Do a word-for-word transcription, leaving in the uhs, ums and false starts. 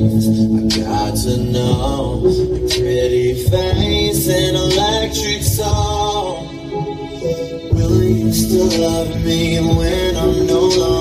I got to know your pretty face and electric soul. Will you still love me when I'm no longer